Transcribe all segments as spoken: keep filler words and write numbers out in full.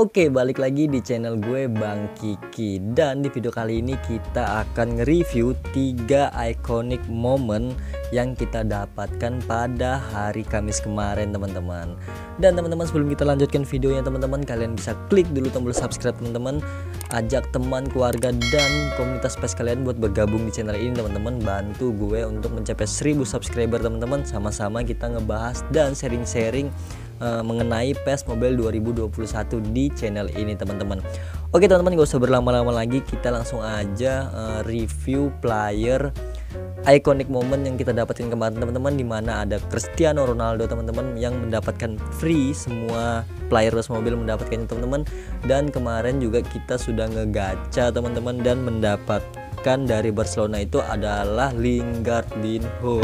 Oke, balik lagi di channel gue Bang Kiki. Dan di video kali ini kita akan nge-review tiga iconic moment yang kita dapatkan pada hari Kamis kemarin, teman-teman. Dan teman-teman, sebelum kita lanjutkan videonya, teman-teman, kalian bisa klik dulu tombol subscribe, teman-teman. Ajak teman, keluarga, dan komunitas pes kalian buat bergabung di channel ini, teman-teman. Bantu gue untuk mencapai seribu subscriber, teman-teman. Sama-sama kita ngebahas dan sharing-sharing uh, mengenai PES Mobile dua ribu dua puluh satu di channel ini, teman-teman. Oke, teman-teman, gak usah berlama-lama lagi, kita langsung aja uh, review player iconic moment yang kita dapatkan kemarin, teman-teman, dimana ada Cristiano Ronaldo, teman-teman, yang mendapatkan free. Semua player PES Mobile mendapatkannya, teman-teman. Dan kemarin juga kita sudah ngegacha, teman-teman, dan mendapatkan dari Barcelona itu adalah Lingardinho.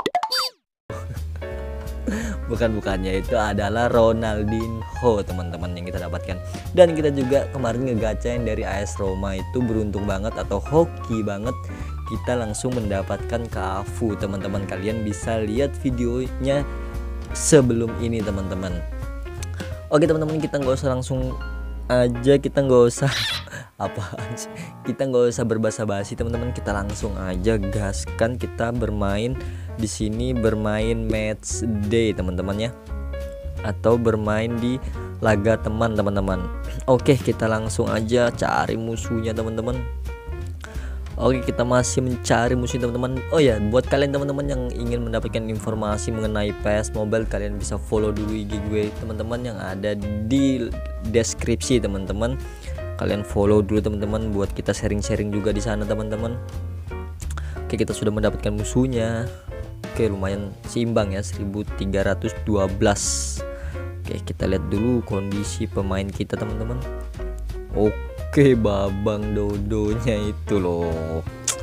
Bukan-bukannya, itu adalah Ronaldinho, teman-teman, yang kita dapatkan. Dan kita juga kemarin ngegacha yang dari A S Roma itu beruntung banget atau hoki banget, kita langsung mendapatkan Cafu, teman-teman. Kalian bisa lihat videonya sebelum ini, teman-teman. Oke, teman-teman, kita nggak usah langsung aja, kita nggak usah apaan sih, kita nggak usah berbasa-basi, teman-teman. Kita langsung aja gaskan, kita bermain di sini, bermain match day, teman-teman, ya, atau bermain di laga teman, teman-teman. Oke, kita langsung aja cari musuhnya, teman-teman. Oke, kita masih mencari musuh, teman-teman. Oh ya, buat kalian, teman-teman, yang ingin mendapatkan informasi mengenai PES Mobile, kalian bisa follow dulu I G gue, teman-teman, yang ada di deskripsi, teman-teman. Kalian follow dulu, teman-teman, buat kita sharing-sharing juga di sana, teman-teman. Oke, kita sudah mendapatkan musuhnya. Oke, lumayan seimbang ya, seribu tiga ratus dua belas. Oke, kita lihat dulu kondisi pemain kita, teman-teman. Oke, babang dodonya itu loh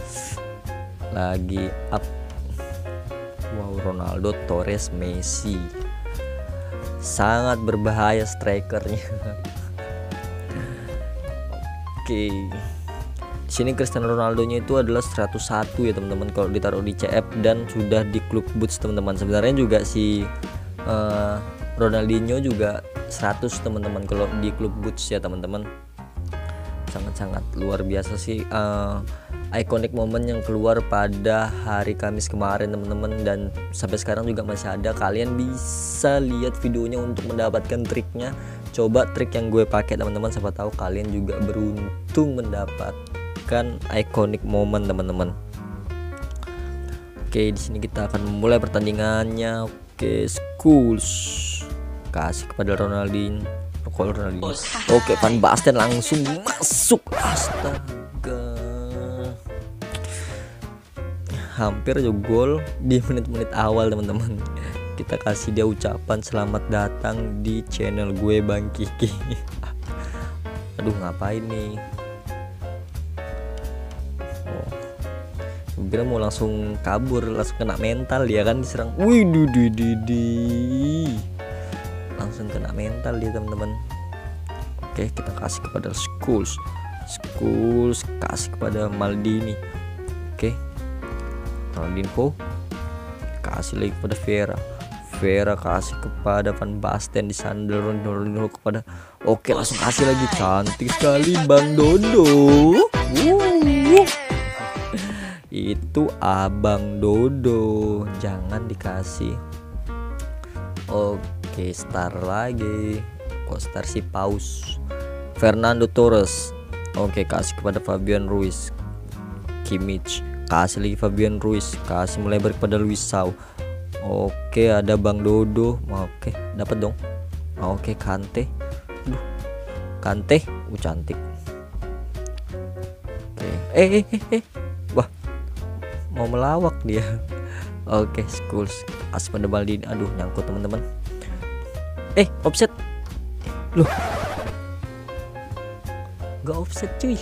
lagi up. Wow, Ronaldo, Torres, Messi, sangat berbahaya strikernya. Oke, di sini Cristiano Ronaldo-nya itu adalah seratus satu ya, teman-teman, kalau ditaruh di C F, dan sudah di klub Boots, teman-teman. Sebenarnya juga si uh, Ronaldinho juga seratus, teman-teman, kalau di klub Boots ya, teman-teman. Sangat-sangat luar biasa sih uh, iconic moment yang keluar pada hari Kamis kemarin, teman-teman, dan sampai sekarang juga masih ada. Kalian bisa lihat videonya untuk mendapatkan triknya. Coba trik yang gue pakai, teman-teman, siapa tahu kalian juga beruntung mendapatkan iconic moment, teman-teman. Oke, di sini kita akan memulai pertandingannya. Oke, Schools kasih kepada Ronaldinho. Ronaldinho. Oke, Van Basten langsung masuk. Astaga, hampir aja gol di menit-menit awal, teman-teman. Kita kasih dia ucapan selamat datang di channel gue Bang Kiki. Aduh, ngapain nih? Oh, kira mau langsung kabur, langsung kena mental dia kan, diserang. Wih, di di di langsung kena mental dia, teman-teman. Oke, kita kasih kepada Schools. Schools kasih kepada Maldini. Oke, Ronaldinho kasih lagi kepada Vera. Vera kasih kepada Van Basten, di sandal Ronaldinho kepada. Oke, langsung kasih lagi, cantik sekali Bang Dodo. Wuh. Itu Abang Dodo, jangan dikasih. Oke, star lagi. Kok star si Paus? Fernando Torres. Oke, kasih kepada Fabian Ruiz. Kimmich kasih lagi Fabian Ruiz, kasih melebar kepada Luis Shaw. Oke, ada Bang Dodo. Oke, dapat dong. Oke, Kante. Aduh, Kante, uh, cantik. Oke, eh, eh, eh, eh. Wah, mau melawak dia. Oke, Schools kasih pada Maldini. Aduh, nyangkut, teman-teman. Eh, offset. Loh, gak offset, cuy.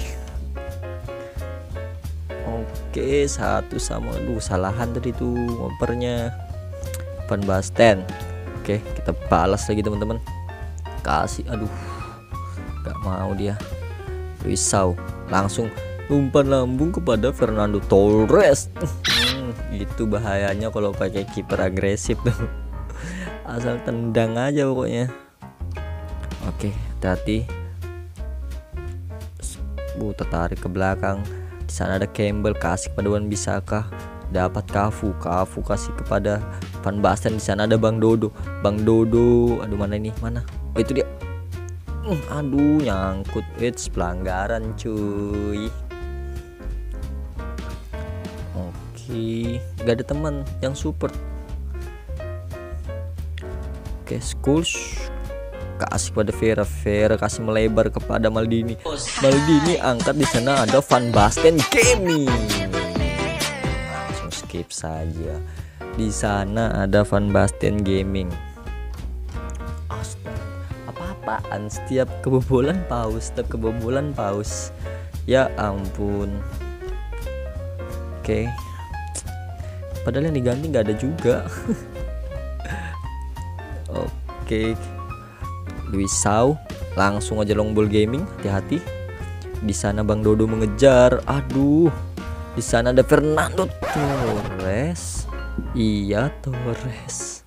Oke, satu sama. Aduh, salahan tadi tuh ngopernya Van Basten. Oke, kita balas lagi, teman-teman. Kasih, aduh, gak mau dia. Luis Shaw langsung umpan lambung kepada Fernando Torres. hmm, Itu bahayanya kalau pakai kiper agresif tuh. Asal tendang aja pokoknya. Oke, hati-hati. Bu, tertarik ke belakang. Di sana ada Campbell, kasih kepada Wan Bisaka. Dapat Cafu, Cafu kasih kepada Van Basten. Di sana ada Bang Dodo, Bang Dodo. Aduh, mana ini? Mana? Oh, itu dia. Hmm, aduh, nyangkut. It's pelanggaran, cuy. Oke, gak ada teman yang support. Oke, Schools kasih kepada Vera, Vera kasih melebar kepada Maldini. Maldini angkat, di sana ada Van Basten Gaming. Langsung skip saja. Di sana ada Van Basten Gaming. Astaga, apa-apaan setiap kebobolan paus, setiap kebobolan paus. Ya ampun. Oke. Padahal yang diganti nggak ada juga. Oke. Luis Sau langsung aja long ball gaming, hati-hati. Di sana Bang Dodo mengejar. Aduh. Di sana ada Fernando Torres. Iya, Torres.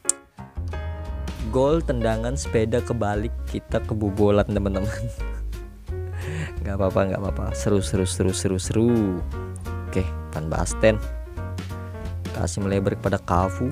Gol tendangan sepeda kebalik, kita kebobolan teman-teman. Gak apa-apa, gak apa-apa. Seru, seru, seru, seru, seru. Oke, Van Basten kasih melebar kepada Cafu.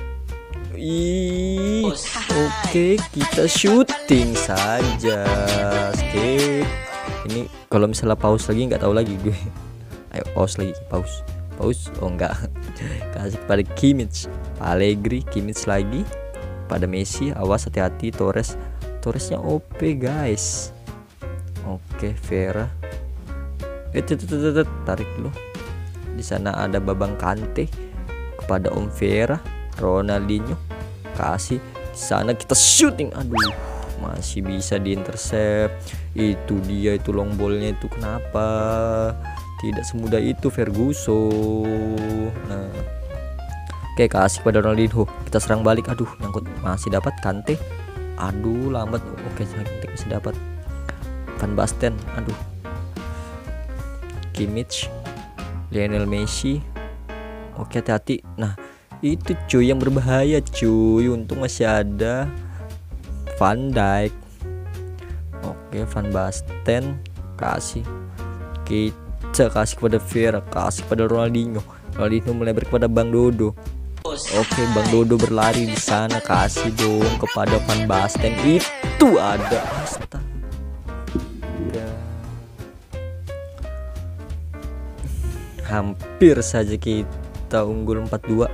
Ih, oke, kita syuting saja. Skip. Ini kalau misalnya pause lagi nggak tahu lagi gue. Ayo pause lagi, pause, pause. Oh enggak. Kasih kepada Kimmich, Allegri, Kimmich lagi pada Messi. Awas, hati-hati. Torres, Torresnya O P guys. Oke, Vera. Eh, tarik dulu. Di sana ada Babang Kante kepada Om Vera. Ronaldinho kasih, di sana kita shooting. Aduh, masih bisa diintercept. Itu dia, itu long ballnya itu kenapa tidak semudah itu Ferguson. Nah, oke, kasih pada Ronaldinho, kita serang balik. Aduh, nyangkut, masih dapat Kante. Aduh, lambat. Oke, Kante masih dapat. Van Basten, aduh. Kimmich, Lionel Messi. Oke, hati-hati. Nah, itu cuy yang berbahaya cuy. Untung masih ada Van Dijk. Oke, Van Basten kasih, kita kasih kepada Vera, kasih kepada Ronaldinho. Ronaldinho melebar kepada Bang Dodo. Oke, Bang Dodo berlari, di sana kasih dong kepada Van Basten. Itu ada, astaga. Hampir saja kita unggul empat dua.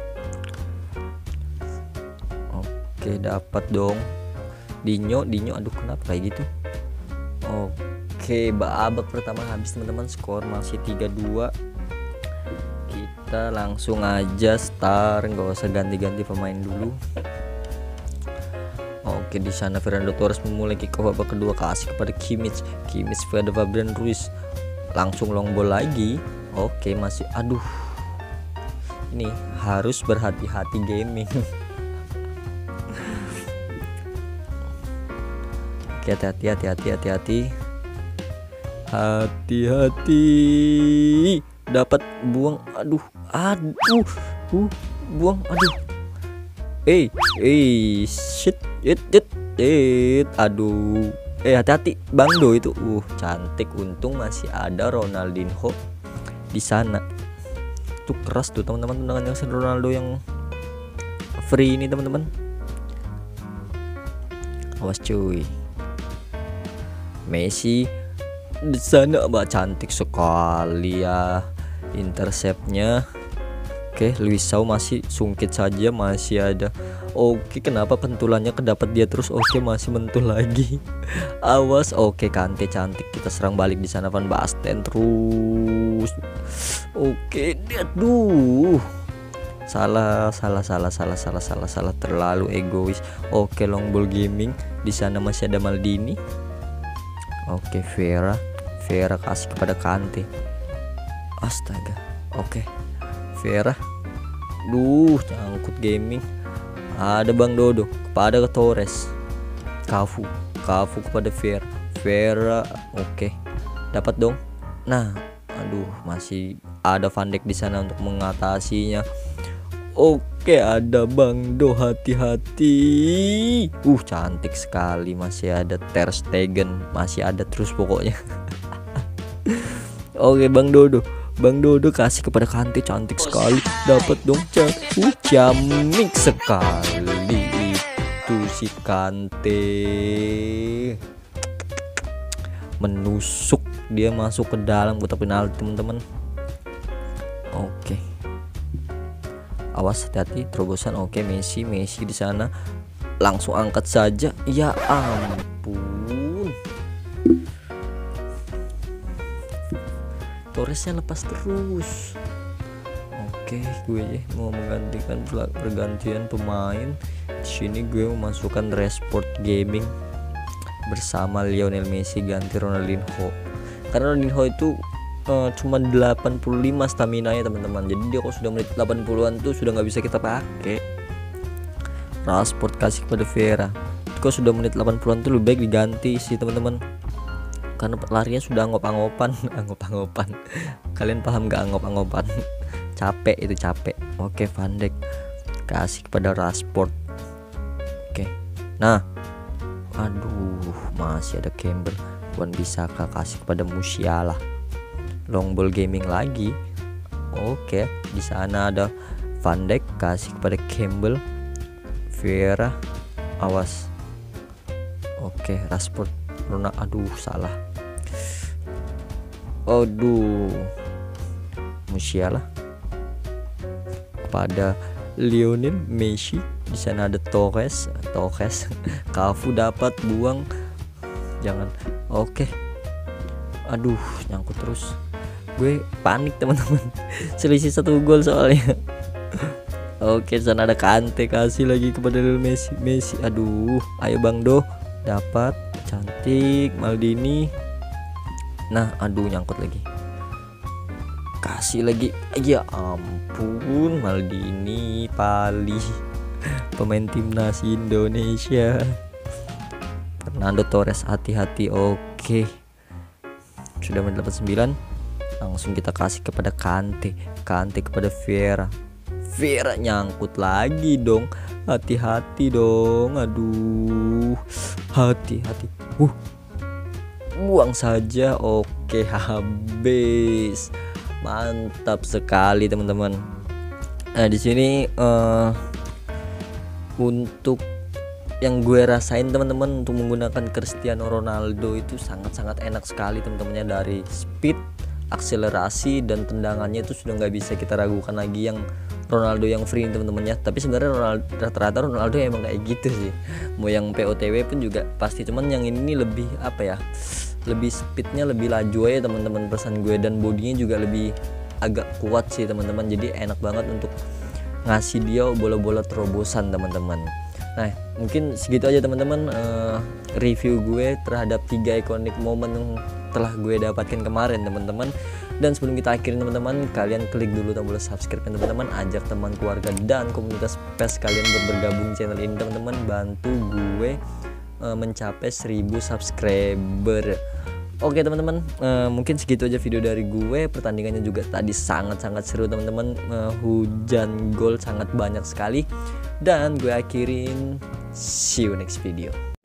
Oke, dapat dong. Dinyo, Dinyo, aduh kenapa kayak gitu. Oke, babak pertama habis teman-teman, skor masih tiga dua. Kita langsung aja start, nggak usah ganti-ganti pemain dulu. Oke, di sana Fernando Torres memulai kick off babak kedua, kasih kepada Kimmich, Kimmich pada Fabian Ruiz, langsung long ball lagi. Oke, masih, aduh, ini harus berhati-hati gaming. Hati-hati, hati-hati, hati-hati, hati-hati. Dapat, buang, aduh, aduh, uh, buang, aduh. Eh, eh, shit, it, it, it, aduh. Eh, hati-hati, Bang Do itu, uh, cantik. Untung masih ada Ronaldinho di sana. Tuh keras tuh teman-teman, tendangan yang Ronaldo yang free ini teman-teman. Awas cuy. Messi di sana, mbak, cantik sekali ya interceptnya. Oke, Luis Sau masih sungkit saja, masih ada. Oke, kenapa pentulannya kedapat dia terus? Oke, masih mentul lagi. Awas. Oke, Kante cantik, kita serang balik. Di sana Van Basten terus. Oke, aduh. Salah, salah, salah, salah, salah, salah, salah, terlalu egois. Oke, long ball gaming. Di sana masih ada Maldini. Oke, Vera, Vera kasih kepada Kante. Astaga. Oke, Vera. Duh, nyangkut gaming. Ada Bang Dodo kepada Torres. Cafu, Cafu kepada Vera, Vera. Oke, dapat dong. Nah, aduh, masih ada Van Dijk di sana untuk mengatasinya. Oke, ada Bang Do, hati-hati. Uh, cantik sekali. Masih ada Ter Stegen, masih ada terus pokoknya. Oke Bang Dodo, Bang Dodo kasih kepada Kante, cantik sekali, dapat dong Chan. Uh, ciamik sekali itu si Kante, menusuk, dia masuk ke dalam kotak penalti teman-teman. Oke, awas hati-hati terobosan. Oke, Messi, Messi di sana langsung angkat saja. Ya ampun, Torresnya lepas terus. Oke, gue mau menggantikan pergantian pemain. Di sini gue memasukkan Rashford Gaming bersama Lionel Messi, ganti Ronaldinho. Karena Ronaldinho itu uh, cuma delapan puluh lima stamina ya teman-teman. Jadi dia kalau sudah menit delapan puluhan tuh sudah nggak bisa kita pakai. Rashford kasih kepada Vieira. Kalau sudah menit delapan puluhan tuh lebih baik diganti sih teman-teman. Karena larinya sudah angop-angopan. Angop-angopan, kalian paham gak angop-angopan? Capek itu, capek. Oke, Van Dijk kasih kepada Rashford. Oke, nah, aduh, masih ada Campbell. Wan Bissaka kasih kepada Musiala. Long ball gaming lagi. Oke, di sana ada Van Dijk kasih kepada Campbell. Vieira, awas. Oke, Rashford, Rona, aduh salah. Aduh, Musiala pada Lionel Messi. Di sana ada Torres, Torres, Cafu dapat buang, jangan. Oke, aduh nyangkut terus. Gue panik teman-teman. Selisih satu gol soalnya. Oke, sana ada Kante kasih lagi kepada Lionel Messi. Messi, aduh, ayo Bang Do, dapat, cantik. Maldini, nah aduh nyangkut lagi, kasih lagi. Ya ampun, Maldini, Pali, pemain timnas Indonesia. Fernando Torres, hati-hati. Oke, sudah menit delapan puluh sembilan, langsung kita kasih kepada Kante. Kante kepada Vieira. Vieira nyangkut lagi dong, hati-hati dong. Aduh, hati-hati. Uh, buang saja. Oke, habis. Mantap sekali teman-teman. Nah, di sini uh, untuk yang gue rasain teman-teman untuk menggunakan Cristiano Ronaldo itu sangat-sangat enak sekali teman-temannya. Dari speed, akselerasi, dan tendangannya itu sudah nggak bisa kita ragukan lagi yang Ronaldo yang free teman-temannya. Tapi sebenarnya Ronaldo, rata-rata Ronaldo emang kayak gitu sih. Mau yang P O T W pun juga pasti, cuman yang ini lebih apa ya, lebih speednya lebih laju aja teman-teman perasaan gue, dan bodinya juga lebih agak kuat sih teman-teman. Jadi enak banget untuk ngasih dia bola-bola terobosan teman-teman. Nah, mungkin segitu aja teman-teman uh, review gue terhadap tiga ikonik momen yang telah gue dapatkan kemarin teman-teman. Dan sebelum kita akhirin teman-teman, kalian klik dulu tombol subscribe teman-teman, ajak teman, keluarga, dan komunitas P E S kalian buat bergabung channel ini teman-teman. Bantu gue uh, mencapai seribu subscriber. Oke teman-teman, uh, mungkin segitu aja video dari gue. Pertandingannya juga tadi sangat-sangat seru teman-teman, uh, hujan gol sangat banyak sekali. Dan gue akhirin, see you next video.